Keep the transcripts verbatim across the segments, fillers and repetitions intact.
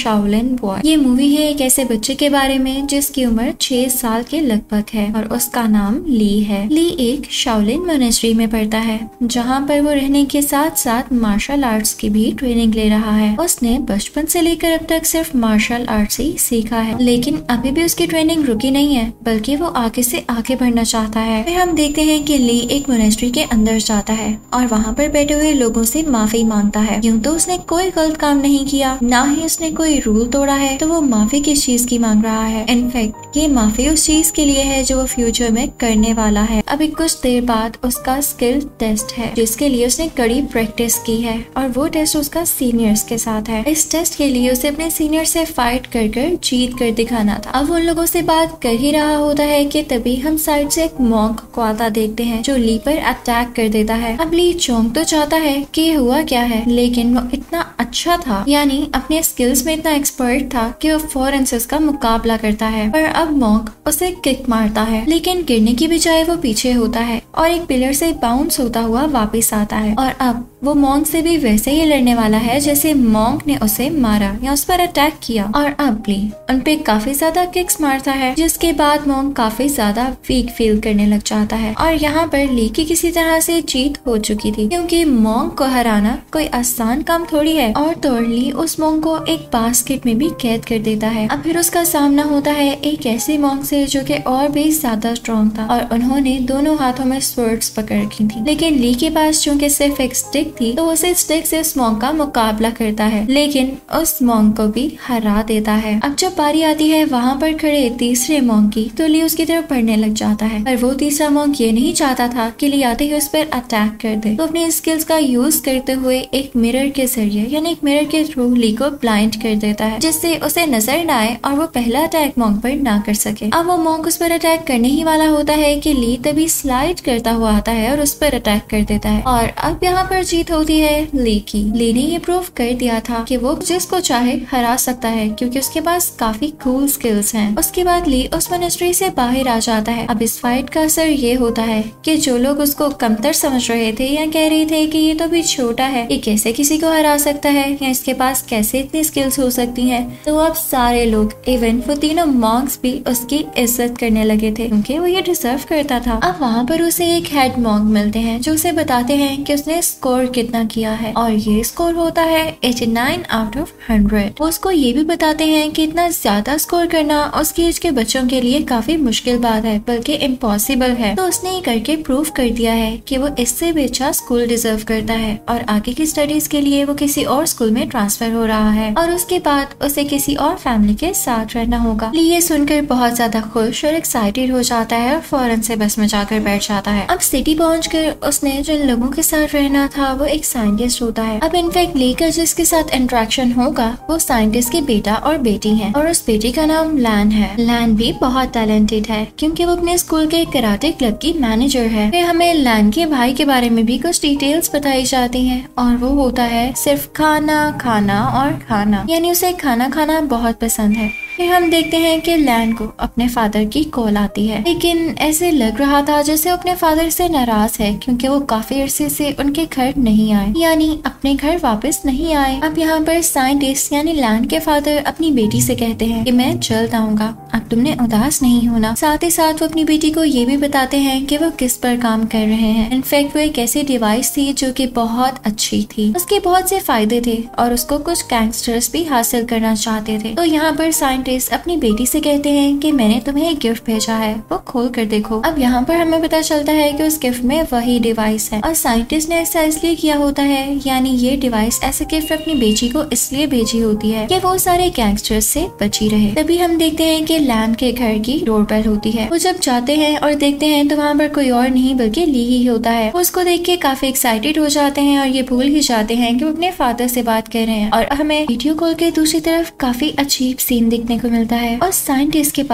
Shaolin boy. ये movie है एक ऐसे बच्चे के बारे में जिसकी उम्र छह साल के लगभग है और उसका नाम ली है। ली एक शाओलिन मोनेस्ट्री में पढ़ता है जहाँ पर वो रहने के साथ साथ मार्शल आर्ट्स की भी ट्रेनिंग ले रहा है। उसने बचपन से लेकर अब तक सिर्फ मार्शल आर्ट्स ही सीखा है, लेकिन अभी भी उसकी ट्रेनिंग रुकी नहीं है, बल्कि वो आगे से आगे बढ़ना चाहता है। फिर हम देखते हैं कि ली एक मोनेस्ट्री के अंदर जाता है और वहाँ पर बैठे हुए लोगों से माफी मांगता है। यूं तो उसने कोई गलत काम नहीं किया, ना ही उसने कोई रूल तोड़ा है, तो वो माफी किस चीज की मांग रहा है? इनफैक्ट ये माफी उस चीज के लिए है जो वो फ्यूचर में करने वाला है। अभी कुछ देर बाद उसका स्किल टेस्ट है जिसके लिए उसने कड़ी प्रैक्टिस की है और वो टेस्ट उसका सीनियर्स के साथ है। इस टेस्ट के लिए उसे अपने सीनियर से फाइट कर कर जीत कर दिखाना था। अब उन लोगों से बात कर ही रहा होता है कि तभी हम साइड से एक मॉन्क को आता देखते हैं जो ली पर अटैक कर देता है। अब ली चौंक तो चाहता है कि हुआ क्या है, लेकिन वो इतना अच्छा था, यानी अपने स्किल्स में इतना एक्सपर्ट था कि वो फौरन से उसका मुकाबला करता है। पर अब मॉन्क उसे किक मारता है, लेकिन गिरने की बजाय वो पीछे होता है और एक पिलर से बाउंस होता हुआ वापस आता है और अब वो मॉन्क से भी वैसे ही लड़ने वाला है जैसे मॉन्क ने उसे मारा या उस पर अटैक किया। और अब ली उन पे काफी ज्यादा किक्स मारता है, जिसके बाद मॉन्क काफी ज्यादा वीक फील करने लग जाता है। और यहाँ पर ली की किसी तरह से जीत हो चुकी थी, क्योंकि मॉन्क को हराना कोई आसान काम थोड़ी है। और तो ली उस मॉन्क को एक बास्केट में भी कैद कर देता है। अब फिर उसका सामना होता है एक ऐसे मॉन्क से जो कि और भी ज्यादा स्ट्रॉन्ग था और उन्होंने दोनों हाथों में स्वर्ड्स पकड़ रखी थी। लेकिन ली के पास चूंकि सिर्फ एक स्टिक थी तो उसे स्टिक से उस मॉन्क का मुकाबला करता है, लेकिन उस मॉन्क को भी हरा देता है। अब जब बारी आती है वहाँ पर खड़े तीसरे मॉन्क की, तो ली उसकी तरफ बढ़ने लग जाता है, पर वो तीसरा मॉन्क ये नहीं चाहता था कि ली आते ही उस पर अटैक कर दे। तो अपने स्किल्स का यूज करते हुए एक मिरर के जरिए यानी एक मिरर के थ्रू ली को ब्लाइंड कर देता है, जिससे उसे नजर न आए और वो पहला अटैक मॉन्क पर ना कर सके। अब वो मॉन्क उस पर अटैक करने ही वाला होता है कि ली तभी स्लाइड करता हुआ आता है और उस पर अटैक कर देता है। और अब यहाँ पर जीत होती है ली की। ली ने ये प्रूव कर दिया था कि वो जिसको चाहे हरा सकता है, क्योंकि उसके पास काफी कूल स्किल्स हैं। उसके बाद ली उस मोनेस्ट्री से बाहर आ जाता है। अब इस फाइट का असर ये होता है कि जो लोग उसको कमतर समझ रहे थे या कह रहे थे कि ये तो भी छोटा है, ये कैसे किसी को हरा सकता है या इसके पास कैसे इतनी स्किल्स हो सकती हैं, तो अब सारे लोग इवन वो तीनों मॉन्क्स भी उसकी इज्जत करने लगे थे, क्योंकि वो ये डिजर्व करता था। अब वहाँ पर उसे एक हेड मॉन्क मिलते हैं जो उसे बताते हैं कि उसने स्कोर कितना किया है और ये स्कोर होता है नवासी आउट ऑफ हंड्रेड। वो उसको ये भी बताते हैं कि इतना ज्यादा स्कोर करना उसकी एज के बच्चों के लिए काफी मुश्किल बात है, बल्कि इम्पॉसिबल है। तो उसने ये करके प्रूव कर दिया है कि वो इससे भी अच्छा स्कूल डिजर्व करता है और आगे की स्टडीज के लिए वो किसी और स्कूल में ट्रांसफर हो रहा है और उसके बाद उसे किसी और फैमिली के साथ रहना होगा। ये सुनकर बहुत ज्यादा खुश और एक्साइटेड हो जाता है और फौरन से बस में जाकर बैठ जाता है। अब सिटी पहुंचकर उसने जिन लोगों के साथ रहना था वो एक साइंटिस्ट होता है। अब इनफैक्ट लेकर जिसके साथ इंटरेक्शन होगा वो साइंटिस्ट की बेटा और बेटी है और उस बेटी का नाम लैन है। लैन भी बहुत टैलेंटेड है क्योंकि वो अपने स्कूल के कराटे क्लब की मैनेजर है। फिर हमें लैन के भाई के बारे में भी कुछ डिटेल्स बताई जाती हैं और वो होता है सिर्फ खाना खाना और खाना, यानी उसे खाना खाना बहुत पसंद है। फिर हम देखते हैं कि लैन को अपने फादर की कॉल आती है, लेकिन ऐसे लग रहा था जैसे अपने फादर से नाराज है क्योंकि वो काफी अरसे से उनके घर नहीं आए, यानी अपने घर वापस नहीं आए। अब यहाँ पर साइंटिस्ट यानी लैन के फादर अपनी बेटी से कहते हैं कि मैं जल्द आऊंगा, अब तुमने उदास नहीं होना। साथ ही साथ वो अपनी बेटी को ये भी बताते हैं कि वो किस पर काम कर रहे हैं। इनफैक्ट वो एक ऐसी डिवाइस थी जो कि बहुत अच्छी थी, उसके बहुत से फायदे थे और उसको कुछ गैंगस्टर्स भी हासिल करना चाहते थे। तो यहाँ पर साइंटिस्ट अपनी बेटी से कहते हैं कि मैंने तुम्हें एक गिफ्ट भेजा है, वो खोल कर देखो। अब यहाँ पर हमें पता चलता है कि उस गिफ्ट में वही डिवाइस है और साइंटिस्ट ने ऐसा इसलिए किया होता है, यानी ये डिवाइस ऐसे गिफ्ट अपनी बेटी को इसलिए भेजी होती है कि वो सारे गैंगस्टर्स से बची रहे। तभी हम देखते हैं कि लैन के घर की डोर बेल होती है। वो जब जाते हैं और देखते हैं तो वहाँ पर कोई और नहीं बल्कि ली ही होता है। वो उसको देख के काफी एक्साइटेड हो जाते हैं और ये भूल ही जाते हैं कि वो अपने फादर से बात कर रहे हैं और हमें वीडियो कॉल के दूसरी तरफ काफी अजीब सीन देखने को मिलता है और साइंटिस्ट के पास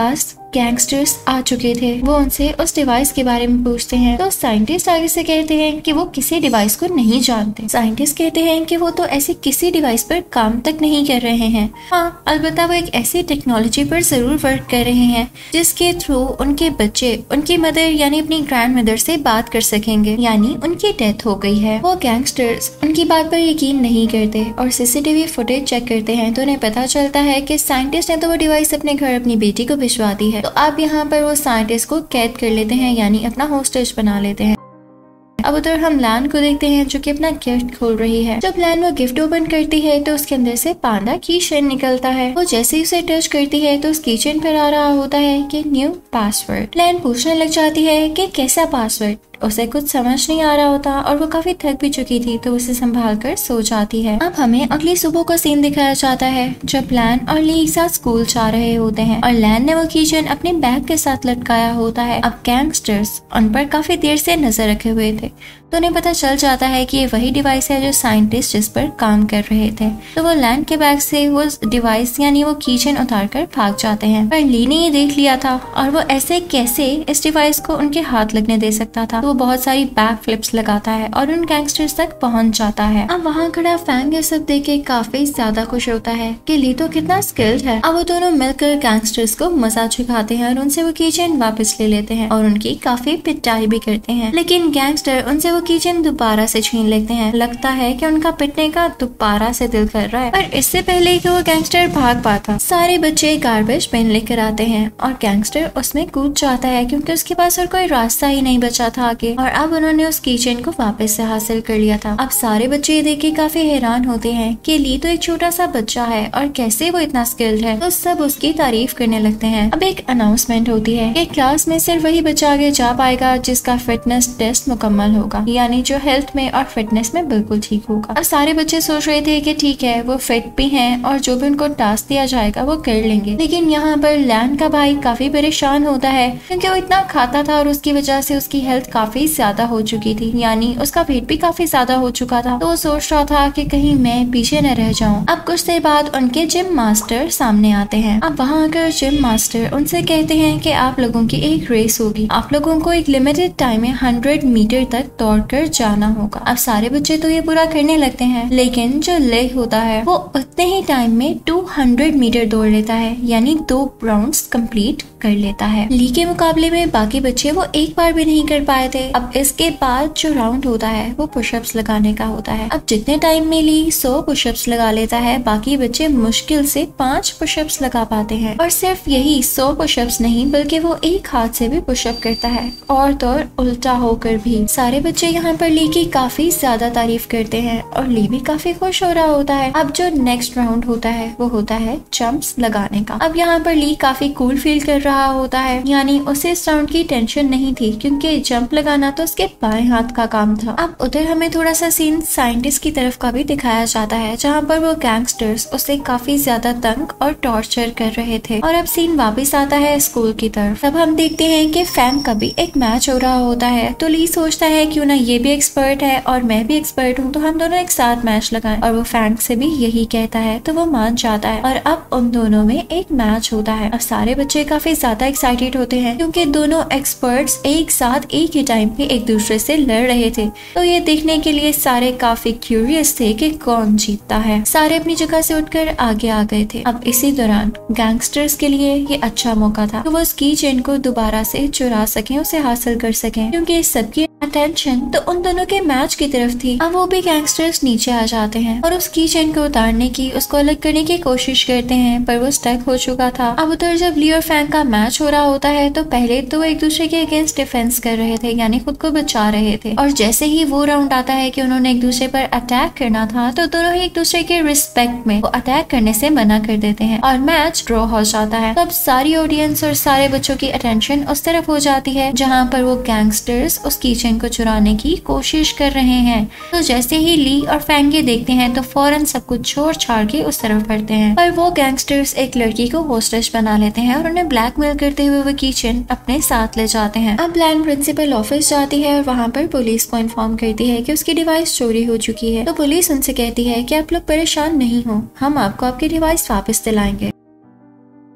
गैंगस्टर्स आ चुके थे वो उनसे उस डिवाइस के बारे में पूछते हैं। तो साइंटिस्ट आगे से कहते हैं कि वो किसी डिवाइस को नहीं जानते। साइंटिस्ट कहते हैं कि वो तो ऐसी किसी डिवाइस पर काम तक नहीं कर रहे हैं। हाँ, अलबत्ता वो एक ऐसी टेक्नोलॉजी पर जरूर वर्क कर रहे हैं जिसके थ्रू उनके बच्चे उनकी मदर यानी अपनी ग्रैंड मदर से बात कर सकेंगे, यानी उनकी डेथ हो गई है। वो गैंगस्टर्स उनकी बात पर यकीन नहीं करते और सीसीटीवी फुटेज चेक करते हैं तो उन्हें पता चलता है कि साइंटिस्ट ने तो वो डिवाइस अपने घर अपनी बेटी को भिजवा दी है। तो अब यहाँ पर वो साइंटिस्ट को कैद कर लेते हैं, यानी अपना होस्टेज बना लेते हैं। अब उधर हम लैन को देखते हैं जो कि अपना गिफ्ट खोल रही है। जब लैन वो गिफ्ट ओपन करती है तो उसके अंदर से पांडा की चेन निकलता है। वो जैसे ही उसे टच करती है तो उस की चेन पर आ रहा होता है कि न्यू पासवर्ड। लैन पूछने लग जाती है कि कैसा पासवर्ड। उसे कुछ समझ नहीं आ रहा होता और वो काफी थक भी चुकी थी तो उसे संभाल कर सो जाती है। अब हमें अगली सुबह का सीन दिखाया जाता है जब लैन और ली एक साथ स्कूल जा रहे होते हैं और लैन ने वो कीचेन अपने बैग के साथ लटकाया होता है। अब गैंगस्टर्स उन पर काफी देर से नजर रखे हुए थे तो उन्हें पता चल जाता है कि ये वही डिवाइस है जो साइंटिस्ट जिस पर काम कर रहे थे। तो वो लैन के बैग से वो डिवाइस यानी वो कीचेन उतार कर भाग जाते हैं। पर ली ने ये देख लिया था और वो ऐसे कैसे इस डिवाइस को उनके हाथ लगने दे सकता था। तो वो बहुत सारी बैक फ्लिप्स लगाता है और उन गैंगस्टर्स तक पहुंच जाता है। अब वहाँ खड़ा फैंग ये सब देख के काफी ज्यादा खुश होता है कि ली तो कितना स्किल्ड है। अब वो दोनों मिलकर गैंगस्टर्स को मजा चुकाते हैं और उनसे वो कीचेन वापस ले लेते हैं और उनकी काफी पिटाई भी करते हैं। लेकिन गैंगस्टर उनसे कीचेन दोबारा से छीन लेते हैं। लगता है कि उनका पिटने का दोबारा से दिल कर रहा है। पर इससे पहले कि वो गैंगस्टर भाग पाता सारे बच्चे गार्बेज बिन लेकर आते हैं और गैंगस्टर उसमें कूद जाता है क्योंकि उसके पास और कोई रास्ता ही नहीं बचा था आगे। और अब उन्होंने उस कीचेन को वापस से हासिल कर लिया था। अब सारे बच्चे ये देख के काफी हैरान होते हैं कि ली तो एक छोटा सा बच्चा है और कैसे वो इतना स्किल्ड है। तो सब उसकी तारीफ करने लगते हैं। अब एक अनाउंसमेंट होती है कि क्लास में सिर्फ वही बच्चा आगे जा पाएगा जिसका फिटनेस टेस्ट मुकम्मल होगा, यानी जो हेल्थ में और फिटनेस में बिल्कुल ठीक होगा। अब सारे बच्चे सोच रहे थे कि ठीक है वो फिट भी हैं और जो भी उनको टास्क दिया जाएगा वो कर लेंगे। लेकिन यहाँ पर लैन का भाई काफी परेशान होता है क्योंकि वो इतना खाता था और उसकी वजह से उसकी हेल्थ काफी ज्यादा हो चुकी थी, यानी उसका वेट भी काफी ज्यादा हो चुका था। तो वो सोच रहा था कि कहीं मैं पीछे न रह जाऊं। अब कुछ देर बाद उनके जिम मास्टर सामने आते हैं। अब वहाँ आकर जिम मास्टर उनसे कहते हैं कि आप लोगों की एक रेस होगी, आप लोगों को एक लिमिटेड टाइम में हंड्रेड मीटर तक दौड़ कर जाना होगा। अब सारे बच्चे तो ये पूरा करने लगते हैं लेकिन जो ले होता है वो उतने ही टाइम में दो सौ मीटर दौड़ लेता है, यानी दो राउंड्स कंप्लीट कर लेता है। ली के मुकाबले में बाकी बच्चे वो एक बार भी नहीं कर पाए थे। अब इसके बाद जो राउंड होता है वो पुशअप्स लगाने का होता है। अब जितने टाइम में ली सौ पुशअप्स लगा लेता है, बाकी बच्चे मुश्किल से पाँच पुशअप्स लगा पाते हैं। और सिर्फ यही सौ पुशअप्स नहीं बल्कि वो एक हाथ से भी पुशअप करता है और तो और उल्टा होकर भी। सारे बच्चे यहाँ पर ली की काफी ज्यादा तारीफ करते हैं और ली भी काफी खुश हो रहा होता है। अब जो नेक्स्ट राउंड होता है वो होता है जंप्स लगाने का। अब यहाँ पर ली काफी कूल फील कर रहा होता है, यानी उसे इस राउंड की टेंशन नहीं थी क्योंकि जंप लगाना तो उसके बाएं हाथ का काम था। अब उधर हमें थोड़ा सा सीन साइंटिस्ट की तरफ का भी दिखाया जाता है जहाँ पर वो गैंगस्टर्स उसे काफी ज्यादा तंग और टॉर्चर कर रहे थे। और अब सीन वापस आता है स्कूल की तरफ। अब हम देखते हैं कि फैंग का भी एक मैच हो रहा होता है तो ली सोचता है क्यों ना ये भी एक्सपर्ट है और मैं भी एक्सपर्ट हूँ तो हम दोनों एक साथ मैच लगाएं। और वो फैंग से भी यही कहता है तो वो मान जाता है और अब उन दोनों में एक मैच होता है। अब सारे बच्चे काफी ज्यादा एक्साइटेड होते हैं क्योंकि दोनों एक्सपर्ट्स एक साथ एक ही टाइम पे एक दूसरे से लड़ रहे थे। तो ये देखने के लिए सारे काफी क्यूरियस थे कि कौन जीतता है। सारे अपनी जगह से उठकर आगे आ गए थे। अब इसी दौरान गैंगस्टर्स के लिए ये अच्छा मौका था तो वो उस की चेन को दोबारा से चुरा सकें, उसे हासिल कर सकें क्योंकि सबकी अटेंशन तो उन दोनों के मैच की तरफ थी। अब वो भी गैंगस्टर्स नीचे आ जाते हैं और उस की चेन को उतारने की उसको अलग करने की कोशिश करते हैं पर वो स्टक हो चुका था। अब उधर जब ली और फैंग का मैच हो रहा होता है तो पहले तो वो एक दूसरे के अगेंस्ट डिफेंस कर रहे थे, यानी खुद को बचा रहे थे। और जैसे ही वो राउंड आता है कि उन्होंने एक दूसरे पर अटैक करना था तो दोनों ही एक दूसरे के रिस्पेक्ट में वो अटैक करने से मना कर देते हैं और मैच ड्रॉ हो जाता है। तब सारी ऑडियंस और सारे बच्चों की अटेंशन उस तरफ हो जाती है जहाँ पर वो गैंगस्टर्स उस कीचेन को चुराने की कोशिश कर रहे हैं। तो जैसे ही ली और फैंग ये देखते हैं तो फौरन सब कुछ छोड़ छाड़ के उस तरफ बढ़ते हैं। पर वो गैंगस्टर्स एक लड़की को होस्टेज बना लेते हैं और उन्हें ब्लैकमेल करते हुए वो कीचेन अपने साथ ले जाते हैं। अब लैन प्रिंसिपल ऑफिस जाती है और वहाँ पर पुलिस को इन्फॉर्म करती है कि उसकी डिवाइस चोरी हो चुकी है। तो पुलिस उनसे कहती है कि आप लोग परेशान नहीं हो, हम आपको आपकी डिवाइस वापस दिलाएंगे।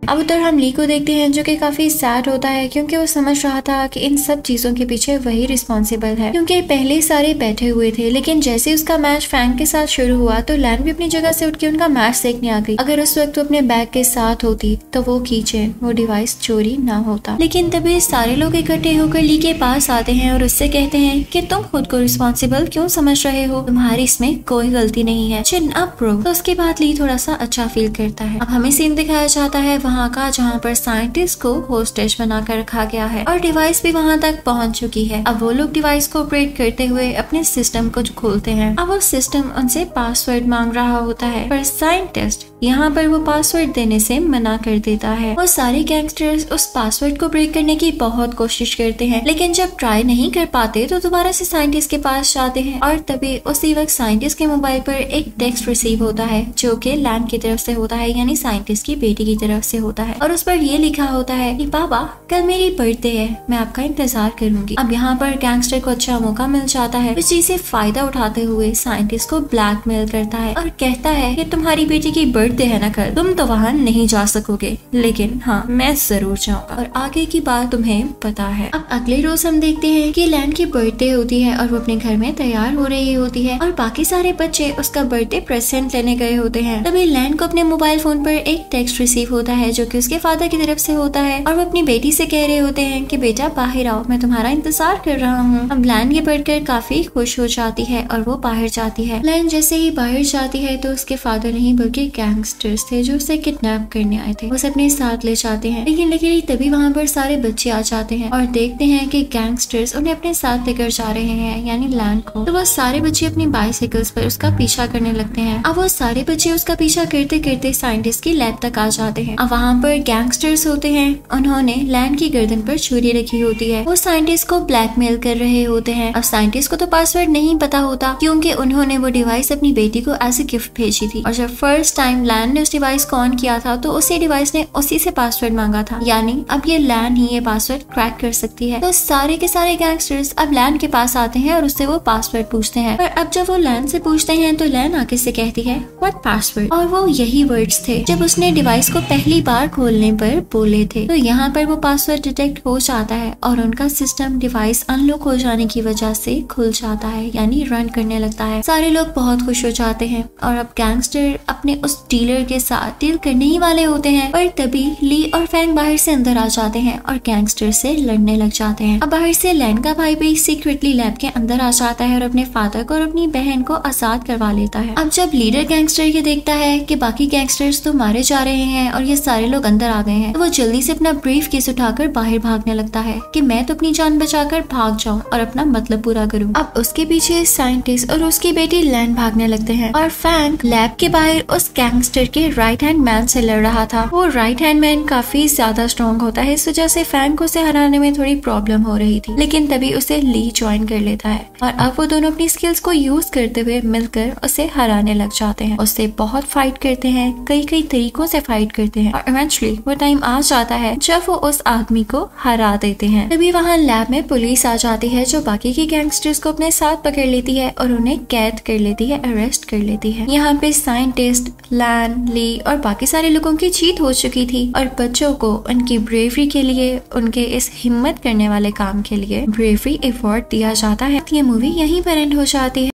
अब उधर हम ली को देखते हैं जो कि काफी सैड होता है क्योंकि वो समझ रहा था कि इन सब चीजों के पीछे वही रिस्पॉन्सिबल है, क्योंकि पहले सारे बैठे हुए थे लेकिन जैसे उसका मैच फैंग के साथ शुरू हुआ तो लैन भी अपनी जगह से उठ के उनका मैच देखने आ गई। अगर उस वक्त वो अपने बैग के साथ होती तो वो कीचेन, वो डिवाइस चोरी ना होता। लेकिन तभी सारे लोग इकट्ठे होकर ली के पास आते हैं और उससे कहते हैं कि तुम खुद को रिस्पॉन्सिबल क्यों समझ रहे हो, तुम्हारी इसमें कोई गलती नहीं है, चिन अप ब्रो। तो उसके बाद ली थोड़ा सा अच्छा फील करता है। अब हमें सीन दिखाया जाता है वहाँ का जहाँ पर साइंटिस्ट को होस्टेज बनाकर रखा गया है और डिवाइस भी वहाँ तक पहुँच चुकी है। अब वो लोग डिवाइस को ऑपरेट करते हुए अपने सिस्टम को खोलते हैं। अब वो सिस्टम उनसे पासवर्ड मांग रहा होता है पर साइंटिस्ट यहाँ पर वो पासवर्ड देने से मना कर देता है। वो सारे गैंगस्टर्स उस पासवर्ड को ब्रेक करने की बहुत कोशिश करते हैं लेकिन जब ट्राई नहीं कर पाते तो दोबारा से साइंटिस्ट के पास जाते हैं और तभी उसी वक्त साइंटिस्ट के मोबाइल पर एक टेक्स्ट रिसीव होता है जो कि लैन की तरफ से होता है, यानी साइंटिस्ट की बेटी की तरफ से होता है और उस पर ये लिखा होता है कि पापा कल मेरी बर्थडे है, मैं आपका इंतजार करूंगी। अब यहाँ पर गैंगस्टर को अच्छा मौका मिल जाता है, इस चीज से फायदा उठाते हुए साइंटिस्ट को ब्लैकमेल करता है और कहता है कि तुम्हारी बेटी की बर्थडे है ना कल, तुम तो वहाँ नहीं जा सकोगे लेकिन हाँ मैं जरूर जाऊंगा और आगे की बात तुम्हें पता है। अब अगले रोज हम देखते हैं कि लैन की बर्थडे होती है और वो अपने घर में तैयार हो रही होती है और बाकी सारे बच्चे उसका बर्थडे प्रेजेंट लेने गए होते हैं। तभी लैन को अपने मोबाइल फोन पर एक टेक्स्ट रिसीव होता है जो कि उसके फादर की तरफ से होता है और वो अपनी बेटी से कह रहे होते हैं कि बेटा बाहर आओ, मैं तुम्हारा इंतजार कर रहा हूँ। अब लैन ये पढ़कर काफी खुश हो जाती है और वो बाहर जाती है। लैन जैसे ही बाहर जाती है तो उसके फादर नहीं बल्कि गैंगस्टर्स थे जो उसे किडनैप करने आए थे, उसे अपने साथ ले जाते हैं। लेकिन लेकिन तभी वहाँ पर सारे बच्चे आ जाते हैं और देखते हैं कि गैंगस्टर्स उन्हें अपने साथ लेकर जा रहे हैं यानी लैन को। तो वो सारे बच्चे अपनी बाइसाइकिल्स पर उसका पीछा करने लगते हैं। अब वो सारे बच्चे उसका पीछा करते करते साइंटिस्ट की लैब तक आ जाते हैं। अब वहाँ पर गैंगस्टर्स होते हैं, उन्होंने लैन की गर्दन पर छुरी रखी होती है। वो साइंटिस्ट को ब्लैकमेल कर रहे होते हैं। अब साइंटिस्ट को तो पासवर्ड नहीं पता होता क्योंकि उन्होंने वो डिवाइस अपनी बेटी को एज ए गिफ्ट भेजी थी और जब फर्स्ट टाइम लैन ने उस डिवाइस को ऑन किया था तो उसी डिवाइस ने उसी से पासवर्ड मांगा था, यानी अब ये लैन ही ये पासवर्ड क्रैक कर सकती है। तो सारे के सारे गैंगस्टर्स अब लैन के पास आते हैं और उससे वो पासवर्ड पूछते हैं। पर अब जब वो लैन से पूछते हैं तो लैन आके से कहती है व्हाट पासवर्ड, और वो यही वर्ड्स थे जब उसने डिवाइस को पहली बार खोलने पर बोले थे। तो यहाँ पर वो पासवर्ड डिटेक्ट हो जाता है और उनका सिस्टम डिवाइस अनलॉक हो जाने की वजह से खुल जाता है, यानी रन करने लगता है। सारे लोग बहुत खुश हो जाते हैं और अब गैंगस्टर अपने उस डीलर के साथ डील करने ही वाले होते हैं। पर तभी ली और फैंग बाहर से अंदर आ जाते हैं और गैंगस्टर से लड़ने लग जाते हैं। अब बाहर से लैन का भाई भी सीक्रेटली लैब के अंदर आ जाता है और अपने फादर को और अपनी बहन को आजाद करवा लेता है। अब जब लीडर गैंगस्टर ये देखता है कि बाकी गैंगस्टर्स तो मारे जा रहे हैं और ये सारे लोग अंदर आ गए हैं तो वो जल्दी से अपना ब्रीफ केस उठाकर बाहर भागने लगता है कि मैं तो अपनी जान बचाकर भाग जाऊं और अपना मतलब पूरा करूं। अब उसके पीछे साइंटिस्ट और उसकी बेटी लैन भागने लगते हैं और फैंग लैब के बाहर उस गैंगस्टर के राइट हैंड मैन से लड़ रहा था। वो राइट हैंड मैन काफी ज्यादा स्ट्रॉन्ग होता है, इस वजह से फैंग को उसे हराने में थोड़ी प्रॉब्लम हो रही थी, लेकिन तभी उसे ली ज्वाइन कर लेता है और अब वो दोनों अपनी स्किल्स को यूज करते हुए मिलकर उसे हराने लग जाते हैं। उससे बहुत फाइट करते हैं, कई कई तरीकों से फाइट करते हैं और इवेंचुअली वो टाइम आ जाता है जब वो उस आदमी को हरा देते हैं। तभी वहाँ लैब में पुलिस आ जाती है जो बाकी के गैंगस्टर्स को अपने साथ पकड़ लेती है और उन्हें कैद कर लेती है, अरेस्ट कर लेती है। यहाँ पे साइंटिस्ट, लैन, ली और बाकी सारे लोगों की जीत हो चुकी थी और बच्चों को उनकी ब्रेवरी के लिए, उनके इस हिम्मत करने वाले काम के लिए ब्रेवरी अवार्ड दिया जाता है। ये मूवी यहीं पर एंड हो जाती है।